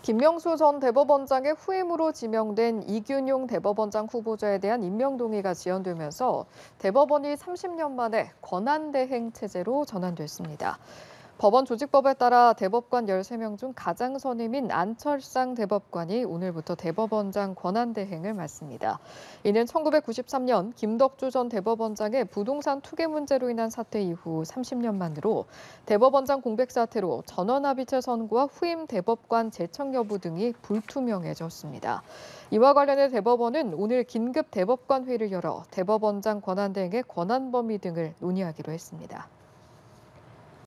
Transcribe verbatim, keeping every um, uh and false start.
김명수 전 대법원장의 후임으로 지명된 이균용 대법원장 후보자에 대한 임명 동의가 지연되면서 대법원이 삼십 년 만에 권한대행 체제로 전환됐습니다. 법원 조직법에 따라 대법관 열세 명 중 가장 선임인 안철상 대법관이 오늘부터 대법원장 권한대행을 맡습니다. 이는 천구백구십삼 년 김덕주 전 대법원장의 부동산 투기 문제로 인한 사퇴 이후 삼십 년 만으로 대법원장 공백 사태로 전원합의체 선고와 후임 대법관 제청 여부 등이 불투명해졌습니다. 이와 관련해 대법원은 오늘 긴급 대법관 회의를 열어 대법원장 권한대행의 권한 범위 등을 논의하기로 했습니다.